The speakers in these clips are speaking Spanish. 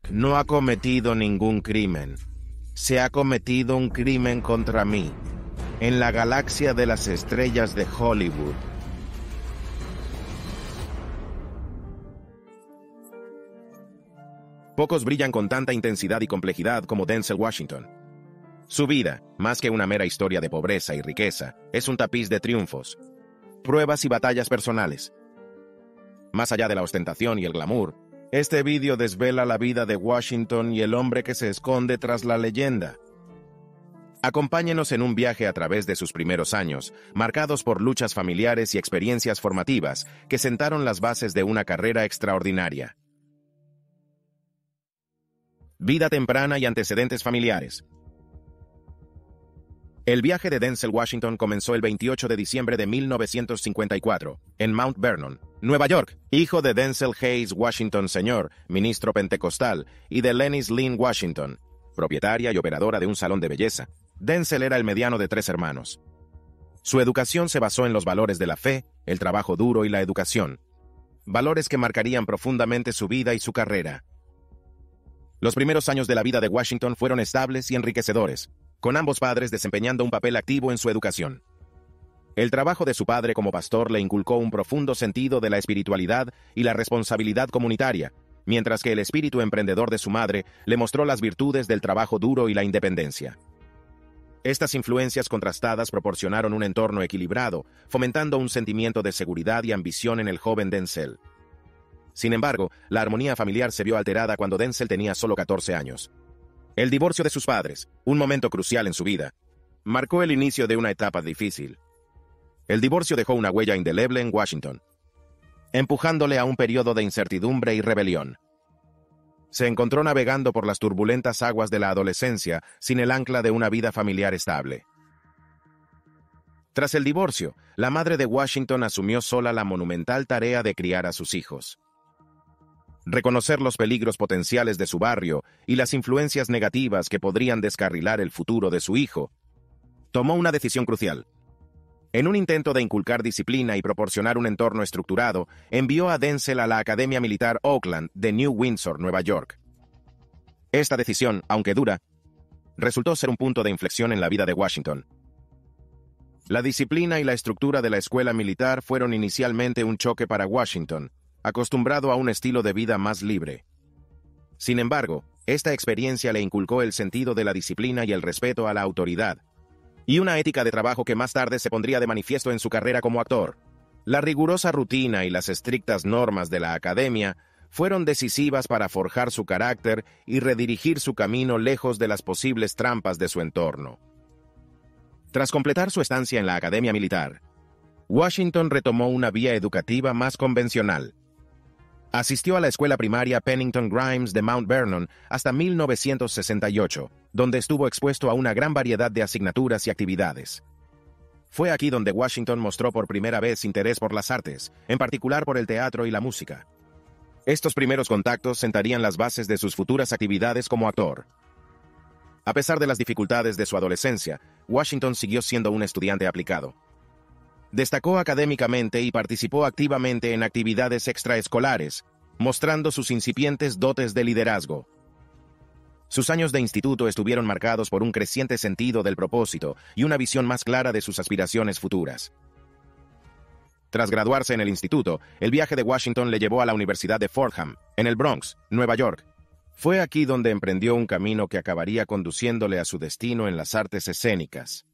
no ha cometido ningún crimen. Se ha cometido un crimen contra mí, en la galaxia de las estrellas de Hollywood. Pocos brillan con tanta intensidad y complejidad como Denzel Washington. Su vida, más que una mera historia de pobreza y riqueza, es un tapiz de triunfos, pruebas y batallas personales. Más allá de la ostentación y el glamour, este vídeo desvela la vida de Washington y el hombre que se esconde tras la leyenda. Acompáñenos en un viaje a través de sus primeros años, marcados por luchas familiares y experiencias formativas que sentaron las bases de una carrera extraordinaria. Vida temprana y antecedentes familiares. El viaje de Denzel Washington comenzó el 28 de diciembre de 1954, en Mount Vernon, Nueva York, hijo de Denzel Hayes Washington Sr., ministro pentecostal, y de Lennis Lynn Washington, propietaria y operadora de un salón de belleza. Denzel era el mediano de 3 hermanos. Su educación se basó en los valores de la fe, el trabajo duro y la educación, valores que marcarían profundamente su vida y su carrera. Los primeros años de la vida de Washington fueron estables y enriquecedores, con ambos padres desempeñando un papel activo en su educación. El trabajo de su padre como pastor le inculcó un profundo sentido de la espiritualidad y la responsabilidad comunitaria, mientras que el espíritu emprendedor de su madre le mostró las virtudes del trabajo duro y la independencia. Estas influencias contrastadas proporcionaron un entorno equilibrado, fomentando un sentimiento de seguridad y ambición en el joven Denzel. Sin embargo, la armonía familiar se vio alterada cuando Denzel tenía solo 14 años. El divorcio de sus padres, un momento crucial en su vida, marcó el inicio de una etapa difícil. El divorcio dejó una huella indeleble en Washington, empujándole a un periodo de incertidumbre y rebelión. Se encontró navegando por las turbulentas aguas de la adolescencia sin el ancla de una vida familiar estable. Tras el divorcio, la madre de Washington asumió sola la monumental tarea de criar a sus hijos. Reconocer los peligros potenciales de su barrio y las influencias negativas que podrían descarrilar el futuro de su hijo, tomó una decisión crucial. En un intento de inculcar disciplina y proporcionar un entorno estructurado, envió a Denzel a la Academia Militar Oakland de New Windsor, Nueva York. Esta decisión, aunque dura, resultó ser un punto de inflexión en la vida de Washington. La disciplina y la estructura de la escuela militar fueron inicialmente un choque para Washington, acostumbrado a un estilo de vida más libre. Sin embargo, esta experiencia le inculcó el sentido de la disciplina y el respeto a la autoridad, y una ética de trabajo que más tarde se pondría de manifiesto en su carrera como actor. La rigurosa rutina y las estrictas normas de la academia fueron decisivas para forjar su carácter y redirigir su camino lejos de las posibles trampas de su entorno. Tras completar su estancia en la academia militar, Washington retomó una vía educativa más convencional. Asistió a la escuela primaria Pennington Grimes de Mount Vernon hasta 1968, donde estuvo expuesto a una gran variedad de asignaturas y actividades. Fue aquí donde Washington mostró por primera vez interés por las artes, en particular por el teatro y la música. Estos primeros contactos sentarían las bases de sus futuras actividades como actor. A pesar de las dificultades de su adolescencia, Washington siguió siendo un estudiante aplicado. Destacó académicamente y participó activamente en actividades extraescolares, mostrando sus incipientes dotes de liderazgo. Sus años de instituto estuvieron marcados por un creciente sentido del propósito y una visión más clara de sus aspiraciones futuras. Tras graduarse en el instituto, el viaje de Washington le llevó a la Universidad de Fordham, en el Bronx, Nueva York. Fue aquí donde emprendió un camino que acabaría conduciéndole a su destino en las artes escénicas.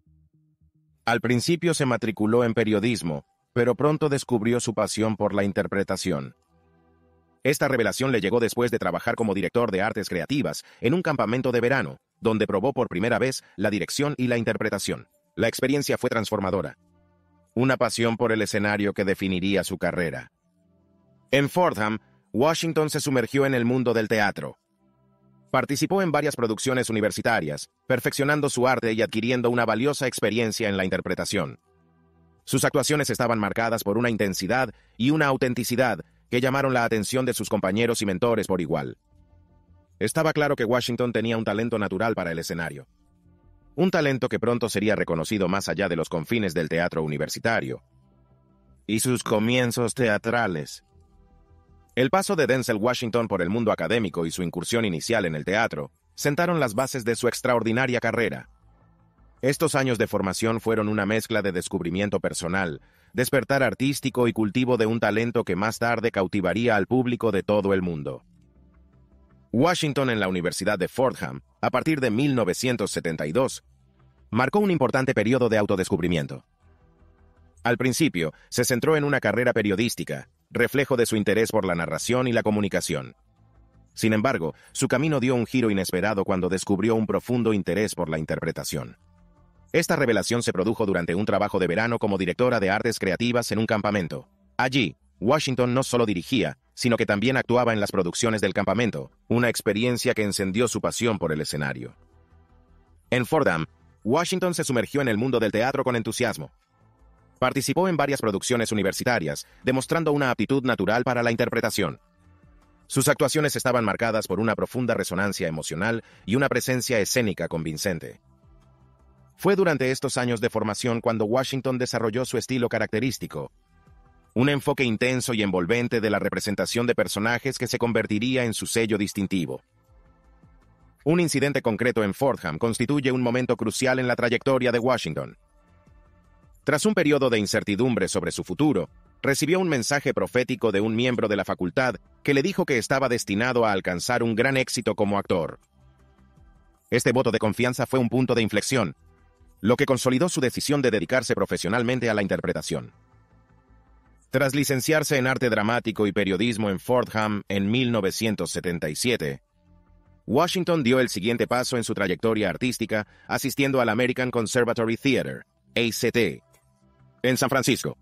Al principio se matriculó en periodismo, pero pronto descubrió su pasión por la interpretación. Esta revelación le llegó después de trabajar como director de artes creativas en un campamento de verano, donde probó por primera vez la dirección y la interpretación. La experiencia fue transformadora. Una pasión por el escenario que definiría su carrera. En Fordham, Washington se sumergió en el mundo del teatro. Participó en varias producciones universitarias, perfeccionando su arte y adquiriendo una valiosa experiencia en la interpretación. Sus actuaciones estaban marcadas por una intensidad y una autenticidad que llamaron la atención de sus compañeros y mentores por igual. Estaba claro que Washington tenía un talento natural para el escenario. Un talento que pronto sería reconocido más allá de los confines del teatro universitario. Y sus comienzos teatrales. El paso de Denzel Washington por el mundo académico y su incursión inicial en el teatro sentaron las bases de su extraordinaria carrera. Estos años de formación fueron una mezcla de descubrimiento personal, despertar artístico y cultivo de un talento que más tarde cautivaría al público de todo el mundo. Washington en la Universidad de Fordham, a partir de 1972, marcó un importante periodo de autodescubrimiento. Al principio, se centró en una carrera periodística, reflejo de su interés por la narración y la comunicación. Sin embargo, su camino dio un giro inesperado cuando descubrió un profundo interés por la interpretación. Esta revelación se produjo durante un trabajo de verano como directora de artes creativas en un campamento. Allí, Washington no solo dirigía, sino que también actuaba en las producciones del campamento, una experiencia que encendió su pasión por el escenario. En Fordham, Washington se sumergió en el mundo del teatro con entusiasmo. Participó en varias producciones universitarias, demostrando una aptitud natural para la interpretación. Sus actuaciones estaban marcadas por una profunda resonancia emocional y una presencia escénica convincente. Fue durante estos años de formación cuando Washington desarrolló su estilo característico, un enfoque intenso y envolvente de la representación de personajes que se convertiría en su sello distintivo. Un incidente concreto en Fordham constituye un momento crucial en la trayectoria de Washington. Tras un periodo de incertidumbre sobre su futuro, recibió un mensaje profético de un miembro de la facultad que le dijo que estaba destinado a alcanzar un gran éxito como actor. Este voto de confianza fue un punto de inflexión, lo que consolidó su decisión de dedicarse profesionalmente a la interpretación. Tras licenciarse en arte dramático y periodismo en Fordham en 1977, Washington dio el siguiente paso en su trayectoria artística asistiendo al American Conservatory Theater, ACT, en San Francisco.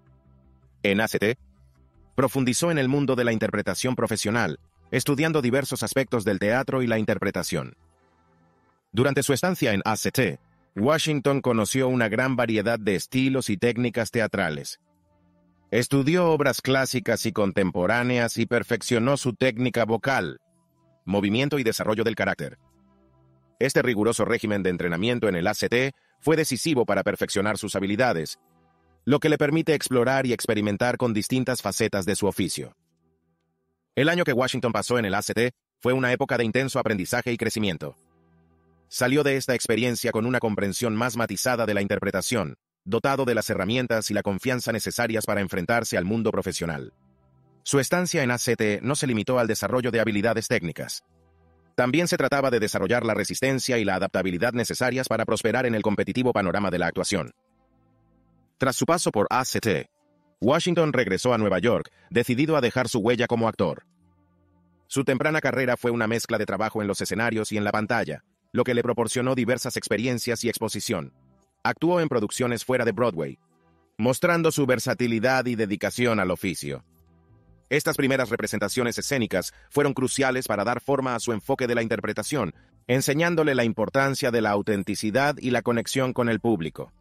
En ACT, profundizó en el mundo de la interpretación profesional, estudiando diversos aspectos del teatro y la interpretación. Durante su estancia en ACT, Washington conoció una gran variedad de estilos y técnicas teatrales. Estudió obras clásicas y contemporáneas y perfeccionó su técnica vocal, movimiento y desarrollo del carácter. Este riguroso régimen de entrenamiento en el ACT fue decisivo para perfeccionar sus habilidades, lo que le permite explorar y experimentar con distintas facetas de su oficio. El año que Washington pasó en el ACT fue una época de intenso aprendizaje y crecimiento. Salió de esta experiencia con una comprensión más matizada de la interpretación, dotado de las herramientas y la confianza necesarias para enfrentarse al mundo profesional. Su estancia en ACT no se limitó al desarrollo de habilidades técnicas. También se trataba de desarrollar la resistencia y la adaptabilidad necesarias para prosperar en el competitivo panorama de la actuación. Tras su paso por ACT, Washington regresó a Nueva York, decidido a dejar su huella como actor. Su temprana carrera fue una mezcla de trabajo en los escenarios y en la pantalla, lo que le proporcionó diversas experiencias y exposición. Actuó en producciones fuera de Broadway, mostrando su versatilidad y dedicación al oficio. Estas primeras representaciones escénicas fueron cruciales para dar forma a su enfoque de la interpretación, enseñándole la importancia de la autenticidad y la conexión con el público.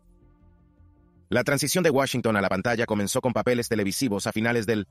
La transición de Washington a la pantalla comenzó con papeles televisivos a finales del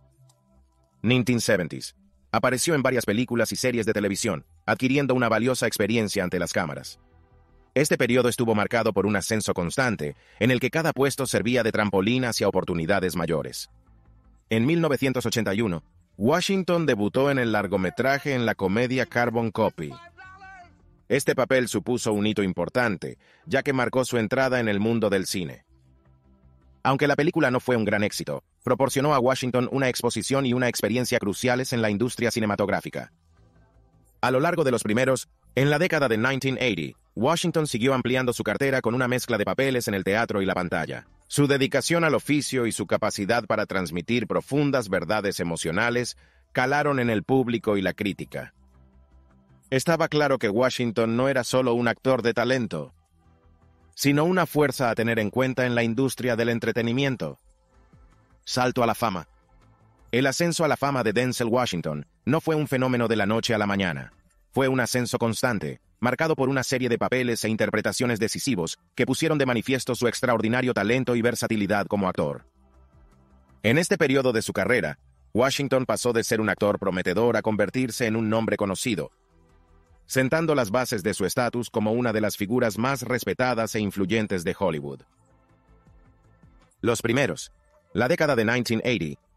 1970s. Apareció en varias películas y series de televisión, adquiriendo una valiosa experiencia ante las cámaras. Este periodo estuvo marcado por un ascenso constante, en el que cada puesto servía de trampolín hacia oportunidades mayores. En 1981, Washington debutó en el largometraje en la comedia Carbon Copy. Este papel supuso un hito importante, ya que marcó su entrada en el mundo del cine. Aunque la película no fue un gran éxito, proporcionó a Washington una exposición y una experiencia cruciales en la industria cinematográfica. A lo largo de los primeros, en la década de 1980, Washington siguió ampliando su cartera con una mezcla de papeles en el teatro y la pantalla. Su dedicación al oficio y su capacidad para transmitir profundas verdades emocionales calaron en el público y la crítica. Estaba claro que Washington no era solo un actor de talento, sino una fuerza a tener en cuenta en la industria del entretenimiento. Salto a la fama. El ascenso a la fama de Denzel Washington no fue un fenómeno de la noche a la mañana. Fue un ascenso constante, marcado por una serie de papeles e interpretaciones decisivos que pusieron de manifiesto su extraordinario talento y versatilidad como actor. En este periodo de su carrera, Washington pasó de ser un actor prometedor a convertirse en un nombre conocido, sentando las bases de su estatus como una de las figuras más respetadas e influyentes de Hollywood. Los primeros, la década de 1980,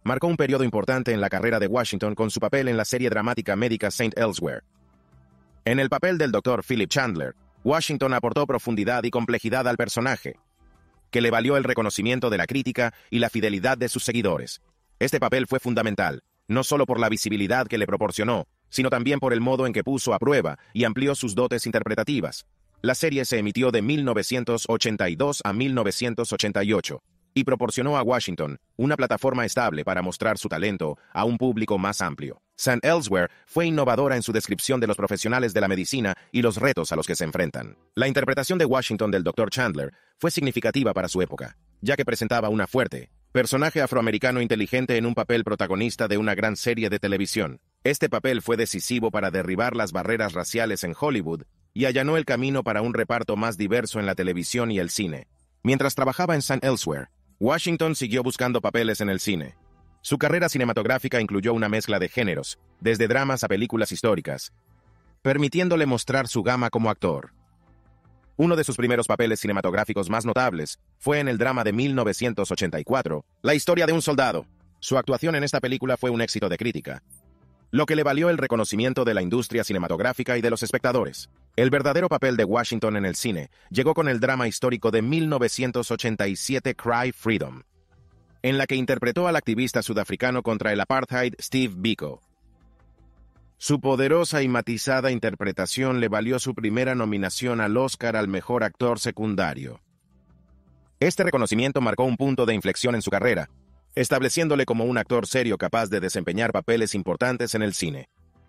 marcó un periodo importante en la carrera de Washington con su papel en la serie dramática médica St. Elsewhere. En el papel del Dr. Philip Chandler, Washington aportó profundidad y complejidad al personaje, que le valió el reconocimiento de la crítica y la fidelidad de sus seguidores. Este papel fue fundamental, no solo por la visibilidad que le proporcionó, sino también por el modo en que puso a prueba y amplió sus dotes interpretativas. La serie se emitió de 1982 a 1988 y proporcionó a Washington una plataforma estable para mostrar su talento a un público más amplio. St. Elsewhere fue innovadora en su descripción de los profesionales de la medicina y los retos a los que se enfrentan. La interpretación de Washington del Dr. Chandler fue significativa para su época, ya que presentaba una fuerte personaje afroamericano inteligente en un papel protagonista de una gran serie de televisión. Este papel fue decisivo para derribar las barreras raciales en Hollywood y allanó el camino para un reparto más diverso en la televisión y el cine. Mientras trabajaba en St. Elsewhere, Washington siguió buscando papeles en el cine. Su carrera cinematográfica incluyó una mezcla de géneros, desde dramas a películas históricas, permitiéndole mostrar su gama como actor. Uno de sus primeros papeles cinematográficos más notables fue en el drama de 1984, La historia de un soldado. Su actuación en esta película fue un éxito de crítica, lo que le valió el reconocimiento de la industria cinematográfica y de los espectadores. El verdadero papel de Washington en el cine llegó con el drama histórico de 1987 Cry Freedom, en la que interpretó al activista sudafricano contra el apartheid Steve Biko. Su poderosa y matizada interpretación le valió su primera nominación al Oscar al mejor actor secundario. Este reconocimiento marcó un punto de inflexión en su carrera, estableciéndole como un actor serio capaz de desempeñar papeles importantes en el cine.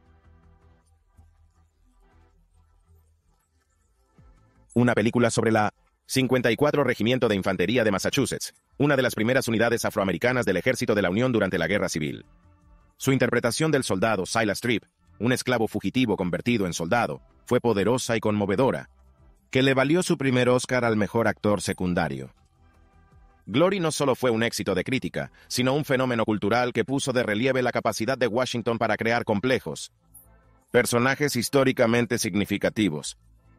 Una película sobre la 54 Regimiento de Infantería de Massachusetts, una de las primeras unidades afroamericanas del Ejército de la Unión durante la Guerra Civil. Su interpretación del soldado Silas Tripp, un esclavo fugitivo convertido en soldado, fue poderosa y conmovedora, que le valió su primer Oscar al mejor actor secundario. Glory no solo fue un éxito de crítica, sino un fenómeno cultural que puso de relieve la capacidad de Washington para crear complejos personajes históricamente significativos.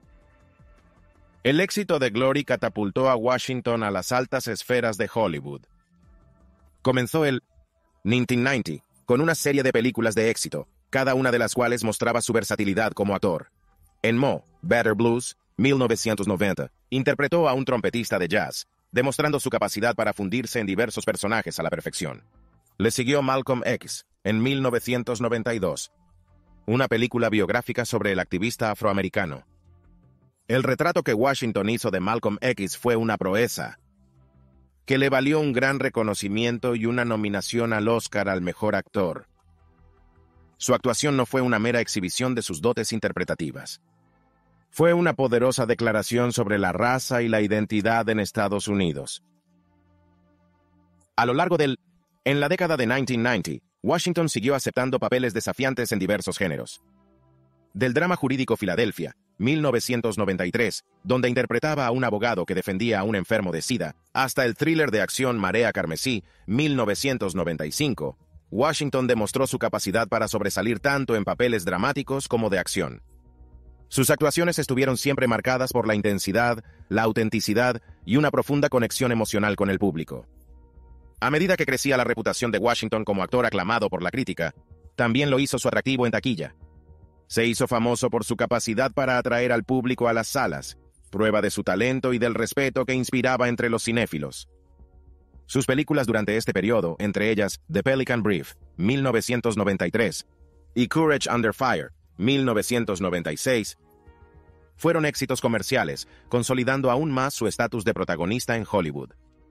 El éxito de Glory catapultó a Washington a las altas esferas de Hollywood. Comenzó el 1990 con una serie de películas de éxito, cada una de las cuales mostraba su versatilidad como actor. En Mo, Better Blues, 1990, interpretó a un trompetista de jazz, demostrando su capacidad para fundirse en diversos personajes a la perfección. Le siguió Malcolm X, en 1992, una película biográfica sobre el activista afroamericano. El retrato que Washington hizo de Malcolm X fue una proeza, que le valió un gran reconocimiento y una nominación al Oscar al mejor actor. Su actuación no fue una mera exhibición de sus dotes interpretativas. Fue una poderosa declaración sobre la raza y la identidad en Estados Unidos. A lo largo en la década de 1990, Washington siguió aceptando papeles desafiantes en diversos géneros. Del drama jurídico Filadelfia, 1993, donde interpretaba a un abogado que defendía a un enfermo de SIDA, hasta el thriller de acción Marea Carmesí, 1995, Washington demostró su capacidad para sobresalir tanto en papeles dramáticos como de acción. Sus actuaciones estuvieron siempre marcadas por la intensidad, la autenticidad y una profunda conexión emocional con el público. A medida que crecía la reputación de Washington como actor aclamado por la crítica, también lo hizo su atractivo en taquilla. Se hizo famoso por su capacidad para atraer al público a las salas, prueba de su talento y del respeto que inspiraba entre los cinéfilos. Sus películas durante este periodo, entre ellas The Pelican Brief, 1993, y Courage Under Fire, 1996, fueron éxitos comerciales, consolidando aún más su estatus de protagonista en Hollywood.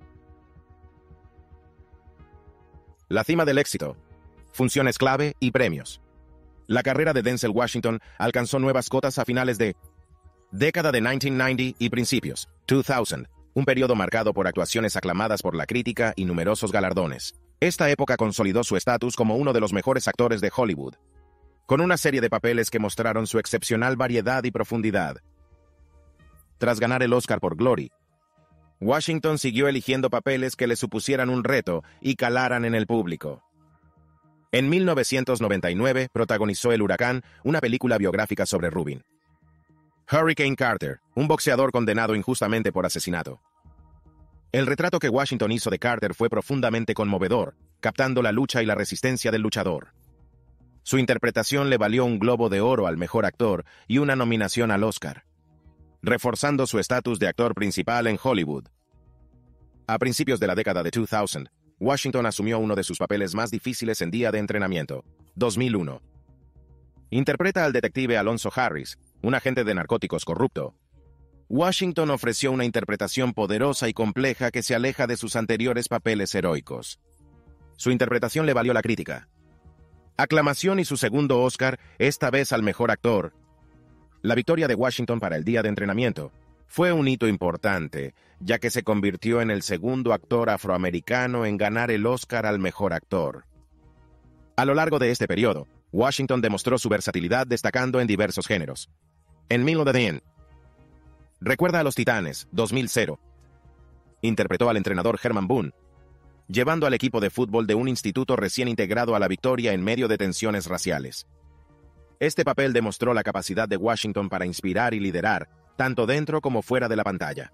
La cima del éxito, funciones clave y premios. La carrera de Denzel Washington alcanzó nuevas cotas a finales de década de 1990 y principios 2000, un periodo marcado por actuaciones aclamadas por la crítica y numerosos galardones. Esta época consolidó su estatus como uno de los mejores actores de Hollywood, con una serie de papeles que mostraron su excepcional variedad y profundidad. Tras ganar el Oscar por Glory, Washington siguió eligiendo papeles que le supusieran un reto y calaran en el público. En 1999 protagonizó El Huracán, una película biográfica sobre Rubin Hurricane Carter, un boxeador condenado injustamente por asesinato. El retrato que Washington hizo de Carter fue profundamente conmovedor, captando la lucha y la resistencia del luchador. Su interpretación le valió un Globo de Oro al mejor actor y una nominación al Oscar, reforzando su estatus de actor principal en Hollywood. A principios de la década de 2000, Washington asumió uno de sus papeles más difíciles en Día de Entrenamiento, 2001. Interpreta al detective Alonzo Harris, un agente de narcóticos corrupto. Washington ofreció una interpretación poderosa y compleja que se aleja de sus anteriores papeles heroicos. Su interpretación le valió la crítica, aclamación y su segundo Oscar, esta vez al mejor actor. La victoria de Washington para el Día de Entrenamiento fue un hito importante, ya que se convirtió en el segundo actor afroamericano en ganar el Oscar al mejor actor. A lo largo de este periodo, Washington demostró su versatilidad destacando en diversos géneros. En Middle recuerda a los Titanes, 2000. Interpretó al entrenador Herman Boone, llevando al equipo de fútbol de un instituto recién integrado a la victoria en medio de tensiones raciales. Este papel demostró la capacidad de Washington para inspirar y liderar, tanto dentro como fuera de la pantalla.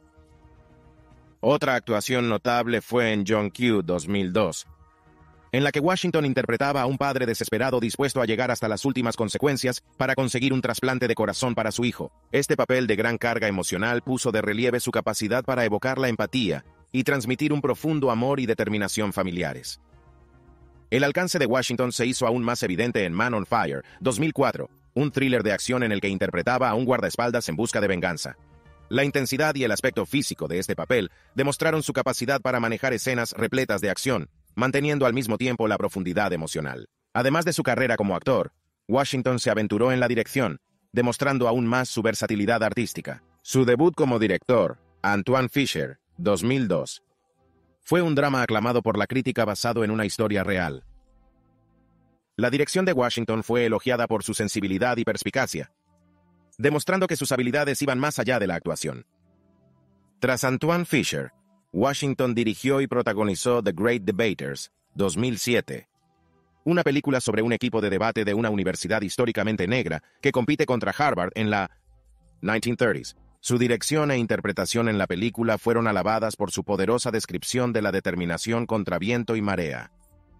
Otra actuación notable fue en John Q. 2002, en la que Washington interpretaba a un padre desesperado dispuesto a llegar hasta las últimas consecuencias para conseguir un trasplante de corazón para su hijo. Este papel de gran carga emocional puso de relieve su capacidad para evocar la empatía y transmitir un profundo amor y determinación familiares. El alcance de Washington se hizo aún más evidente en Man on Fire, 2004, un thriller de acción en el que interpretaba a un guardaespaldas en busca de venganza. La intensidad y el aspecto físico de este papel demostraron su capacidad para manejar escenas repletas de acción, manteniendo al mismo tiempo la profundidad emocional. Además de su carrera como actor, Washington se aventuró en la dirección, demostrando aún más su versatilidad artística. Su debut como director, Antwone Fisher, 2002, fue un drama aclamado por la crítica basado en una historia real. La dirección de Washington fue elogiada por su sensibilidad y perspicacia, demostrando que sus habilidades iban más allá de la actuación. Tras Antwone Fisher, Washington dirigió y protagonizó The Great Debaters, 2007, una película sobre un equipo de debate de una universidad históricamente negra que compite contra Harvard en la 1930s. Su dirección e interpretación en la película fueron alabadas por su poderosa descripción de la determinación contra viento y marea.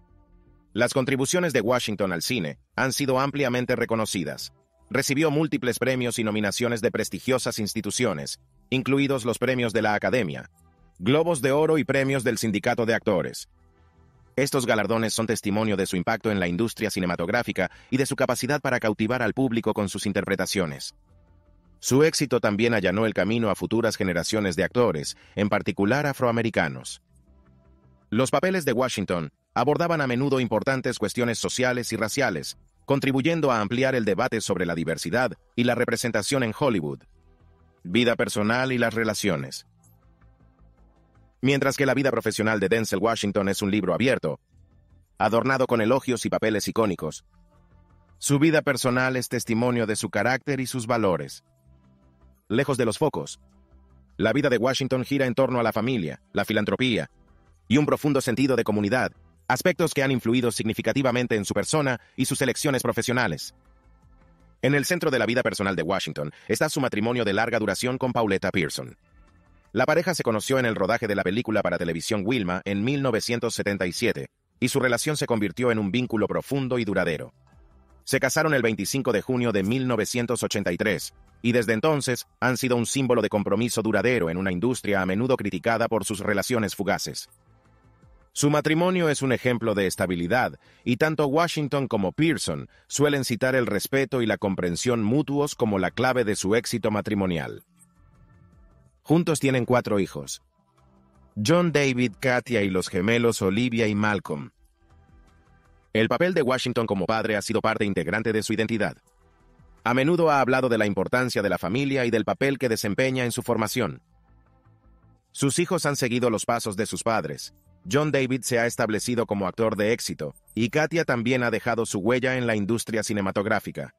Las contribuciones de Washington al cine han sido ampliamente reconocidas. Recibió múltiples premios y nominaciones de prestigiosas instituciones, incluidos los premios de la Academia, Globos de Oro y premios del Sindicato de Actores. Estos galardones son testimonio de su impacto en la industria cinematográfica y de su capacidad para cautivar al público con sus interpretaciones. Su éxito también allanó el camino a futuras generaciones de actores, en particular afroamericanos. Los papeles de Washington abordaban a menudo importantes cuestiones sociales y raciales, contribuyendo a ampliar el debate sobre la diversidad y la representación en Hollywood. Vida personal y las relaciones. Mientras que la vida profesional de Denzel Washington es un libro abierto, adornado con elogios y papeles icónicos, su vida personal es testimonio de su carácter y sus valores. Lejos de los focos, la vida de Washington gira en torno a la familia, la filantropía y un profundo sentido de comunidad, aspectos que han influido significativamente en su persona y sus elecciones profesionales. En el centro de la vida personal de Washington está su matrimonio de larga duración con Pauletta Pearson. La pareja se conoció en el rodaje de la película para televisión Wilma en 1977, y su relación se convirtió en un vínculo profundo y duradero. Se casaron el 25 de junio de 1983, y desde entonces han sido un símbolo de compromiso duradero en una industria a menudo criticada por sus relaciones fugaces. Su matrimonio es un ejemplo de estabilidad, y tanto Washington como Pearson suelen citar el respeto y la comprensión mutuos como la clave de su éxito matrimonial. Juntos tienen 4 hijos: John David, Katia y los gemelos Olivia y Malcolm. El papel de Washington como padre ha sido parte integrante de su identidad. A menudo ha hablado de la importancia de la familia y del papel que desempeña en su formación. Sus hijos han seguido los pasos de sus padres. John David se ha establecido como actor de éxito, y Katia también ha dejado su huella en la industria cinematográfica.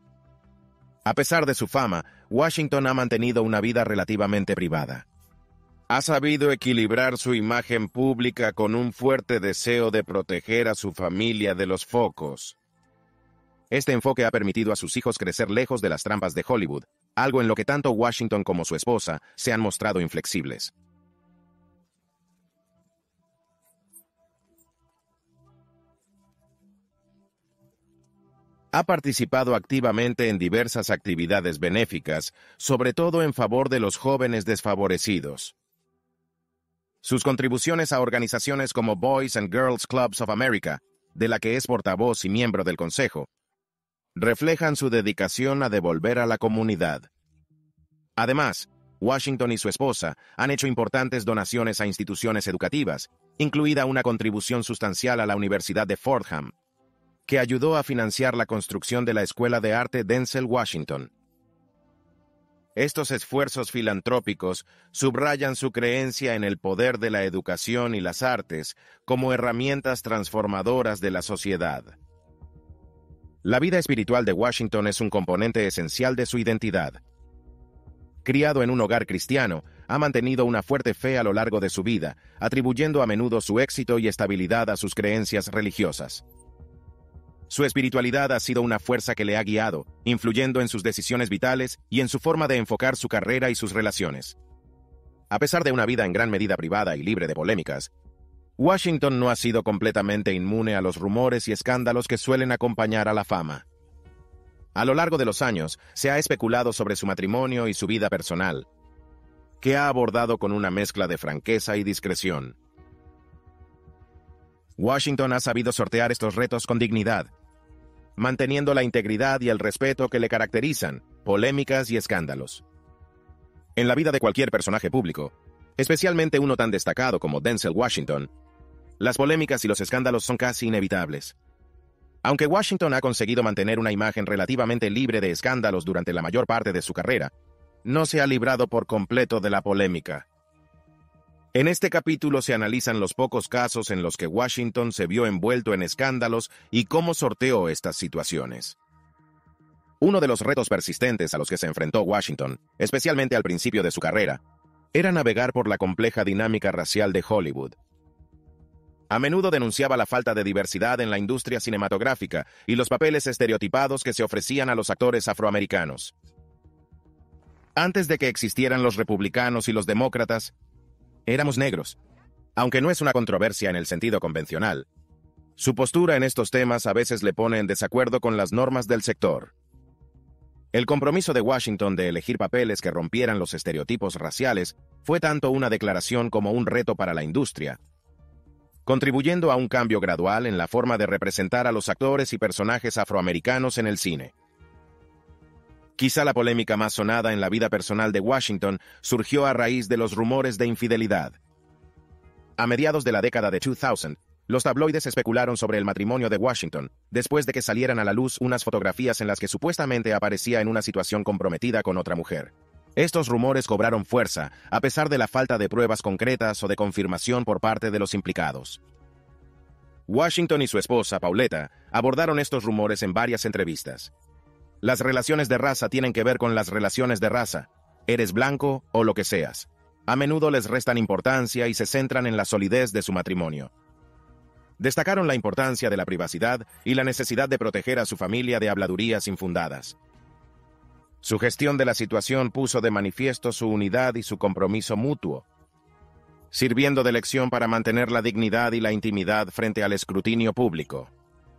A pesar de su fama, Washington ha mantenido una vida relativamente privada. Ha sabido equilibrar su imagen pública con un fuerte deseo de proteger a su familia de los focos. Este enfoque ha permitido a sus hijos crecer lejos de las trampas de Hollywood, algo en lo que tanto Washington como su esposa se han mostrado inflexibles. Ha participado activamente en diversas actividades benéficas, sobre todo en favor de los jóvenes desfavorecidos. Sus contribuciones a organizaciones como Boys and Girls Clubs of America, de la que es portavoz y miembro del Consejo, reflejan su dedicación a devolver a la comunidad. Además, Washington y su esposa han hecho importantes donaciones a instituciones educativas, incluida una contribución sustancial a la Universidad de Fordham, que ayudó a financiar la construcción de la Escuela de Arte Denzel Washington. Estos esfuerzos filantrópicos subrayan su creencia en el poder de la educación y las artes como herramientas transformadoras de la sociedad. La vida espiritual de Washington es un componente esencial de su identidad. Criado en un hogar cristiano, ha mantenido una fuerte fe a lo largo de su vida, atribuyendo a menudo su éxito y estabilidad a sus creencias religiosas. Su espiritualidad ha sido una fuerza que le ha guiado, influyendo en sus decisiones vitales y en su forma de enfocar su carrera y sus relaciones. A pesar de una vida en gran medida privada y libre de polémicas, Washington no ha sido completamente inmune a los rumores y escándalos que suelen acompañar a la fama. A lo largo de los años, se ha especulado sobre su matrimonio y su vida personal, que ha abordado con una mezcla de franqueza y discreción. Washington ha sabido sortear estos retos con dignidad, manteniendo la integridad y el respeto que le caracterizan, polémicas y escándalos. En la vida de cualquier personaje público, especialmente uno tan destacado como Denzel Washington, las polémicas y los escándalos son casi inevitables. Aunque Washington ha conseguido mantener una imagen relativamente libre de escándalos durante la mayor parte de su carrera, no se ha librado por completo de la polémica. En este capítulo se analizan los pocos casos en los que Washington se vio envuelto en escándalos y cómo sorteó estas situaciones. Uno de los retos persistentes a los que se enfrentó Washington, especialmente al principio de su carrera, era navegar por la compleja dinámica racial de Hollywood. A menudo denunciaba la falta de diversidad en la industria cinematográfica y los papeles estereotipados que se ofrecían a los actores afroamericanos. Antes de que existieran los republicanos y los demócratas, éramos negros. Aunque no es una controversia en el sentido convencional, su postura en estos temas a veces le pone en desacuerdo con las normas del sector. El compromiso de Washington de elegir papeles que rompieran los estereotipos raciales fue tanto una declaración como un reto para la industria, contribuyendo a un cambio gradual en la forma de representar a los actores y personajes afroamericanos en el cine. Quizá la polémica más sonada en la vida personal de Washington surgió a raíz de los rumores de infidelidad. A mediados de la década de 2000, los tabloides especularon sobre el matrimonio de Washington, después de que salieran a la luz unas fotografías en las que supuestamente aparecía en una situación comprometida con otra mujer. Estos rumores cobraron fuerza, a pesar de la falta de pruebas concretas o de confirmación por parte de los implicados. Washington y su esposa, Pauletta, abordaron estos rumores en varias entrevistas. Las relaciones de raza tienen que ver con las relaciones de raza. Eres blanco o lo que seas. A menudo les restan importancia y se centran en la solidez de su matrimonio. Destacaron la importancia de la privacidad y la necesidad de proteger a su familia de habladurías infundadas. Su gestión de la situación puso de manifiesto su unidad y su compromiso mutuo, sirviendo de lección para mantener la dignidad y la intimidad frente al escrutinio público.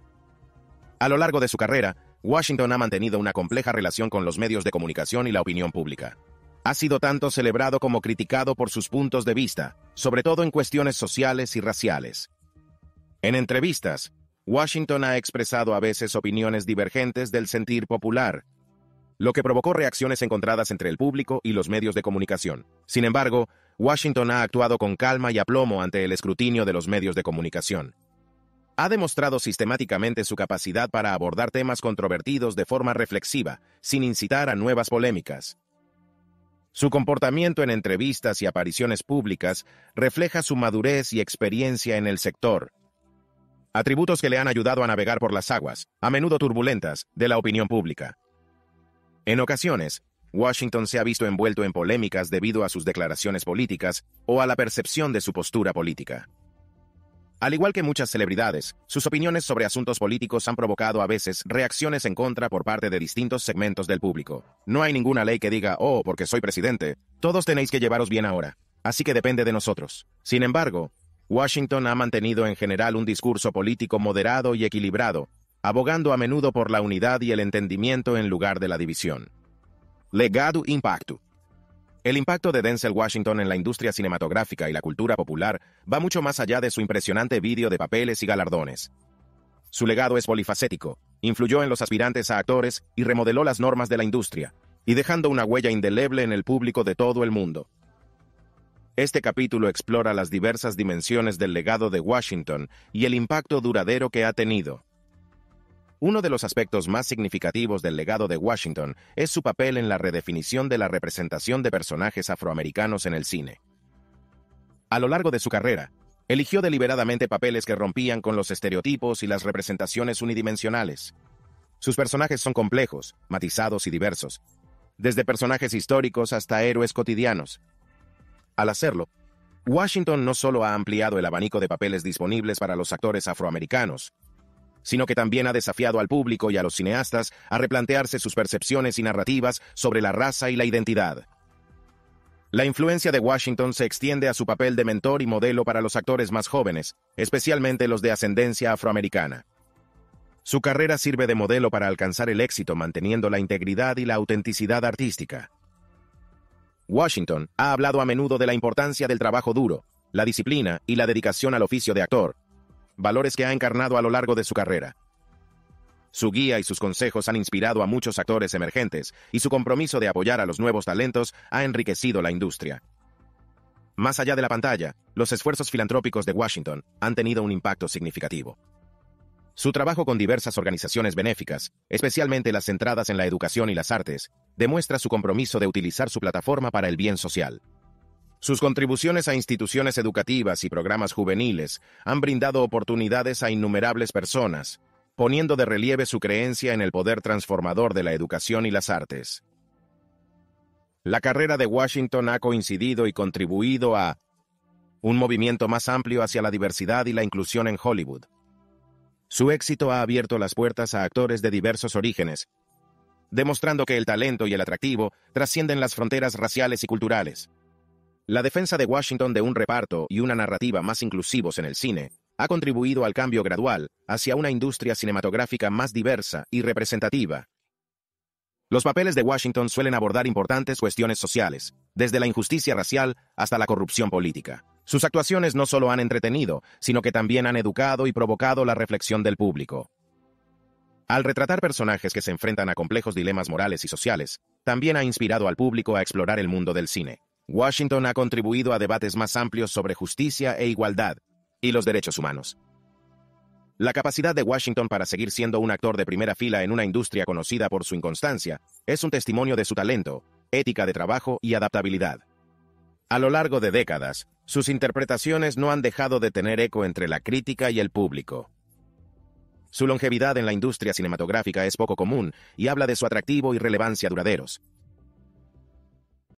A lo largo de su carrera, Washington ha mantenido una compleja relación con los medios de comunicación y la opinión pública. Ha sido tanto celebrado como criticado por sus puntos de vista, sobre todo en cuestiones sociales y raciales. En entrevistas, Washington ha expresado a veces opiniones divergentes del sentir popular, lo que provocó reacciones encontradas entre el público y los medios de comunicación. Sin embargo, Washington ha actuado con calma y aplomo ante el escrutinio de los medios de comunicación. Ha demostrado sistemáticamente su capacidad para abordar temas controvertidos de forma reflexiva, sin incitar a nuevas polémicas. Su comportamiento en entrevistas y apariciones públicas refleja su madurez y experiencia en el sector, atributos que le han ayudado a navegar por las aguas, a menudo turbulentas, de la opinión pública. En ocasiones, Washington se ha visto envuelto en polémicas debido a sus declaraciones políticas o a la percepción de su postura política. Al igual que muchas celebridades, sus opiniones sobre asuntos políticos han provocado a veces reacciones en contra por parte de distintos segmentos del público. No hay ninguna ley que diga, oh, porque soy presidente, todos tenéis que llevaros bien ahora, así que depende de nosotros. Sin embargo, Washington ha mantenido en general un discurso político moderado y equilibrado, abogando a menudo por la unidad y el entendimiento en lugar de la división. Legado e impacto. El impacto de Denzel Washington en la industria cinematográfica y la cultura popular va mucho más allá de su impresionante vídeo de papeles y galardones. Su legado es polifacético, influyó en los aspirantes a actores y remodeló las normas de la industria, y dejando una huella indeleble en el público de todo el mundo. Este capítulo explora las diversas dimensiones del legado de Washington y el impacto duradero que ha tenido. Uno de los aspectos más significativos del legado de Washington es su papel en la redefinición de la representación de personajes afroamericanos en el cine. A lo largo de su carrera, eligió deliberadamente papeles que rompían con los estereotipos y las representaciones unidimensionales. Sus personajes son complejos, matizados y diversos, desde personajes históricos hasta héroes cotidianos. Al hacerlo, Washington no solo ha ampliado el abanico de papeles disponibles para los actores afroamericanos, sino que también ha desafiado al público y a los cineastas a replantearse sus percepciones y narrativas sobre la raza y la identidad. La influencia de Washington se extiende a su papel de mentor y modelo para los actores más jóvenes, especialmente los de ascendencia afroamericana. Su carrera sirve de modelo para alcanzar el éxito manteniendo la integridad y la autenticidad artística. Washington ha hablado a menudo de la importancia del trabajo duro, la disciplina y la dedicación al oficio de actor, valores que ha encarnado a lo largo de su carrera. Su guía y sus consejos han inspirado a muchos actores emergentes, y su compromiso de apoyar a los nuevos talentos ha enriquecido la industria. Más allá de la pantalla, los esfuerzos filantrópicos de Washington han tenido un impacto significativo. Su trabajo con diversas organizaciones benéficas, especialmente las centradas en la educación y las artes, demuestra su compromiso de utilizar su plataforma para el bien social. Sus contribuciones a instituciones educativas y programas juveniles han brindado oportunidades a innumerables personas, poniendo de relieve su creencia en el poder transformador de la educación y las artes. La carrera de Washington ha coincidido y contribuido a un movimiento más amplio hacia la diversidad y la inclusión en Hollywood. Su éxito ha abierto las puertas a actores de diversos orígenes, demostrando que el talento y el atractivo trascienden las fronteras raciales y culturales. La defensa de Washington de un reparto y una narrativa más inclusivos en el cine ha contribuido al cambio gradual hacia una industria cinematográfica más diversa y representativa. Los papeles de Washington suelen abordar importantes cuestiones sociales, desde la injusticia racial hasta la corrupción política. Sus actuaciones no solo han entretenido, sino que también han educado y provocado la reflexión del público. Al retratar personajes que se enfrentan a complejos dilemas morales y sociales, también ha inspirado al público a explorar el mundo del cine. Washington ha contribuido a debates más amplios sobre justicia e igualdad y los derechos humanos. La capacidad de Washington para seguir siendo un actor de primera fila en una industria conocida por su inconstancia es un testimonio de su talento, ética de trabajo y adaptabilidad. A lo largo de décadas, sus interpretaciones no han dejado de tener eco entre la crítica y el público. Su longevidad en la industria cinematográfica es poco común y habla de su atractivo y relevancia duraderos,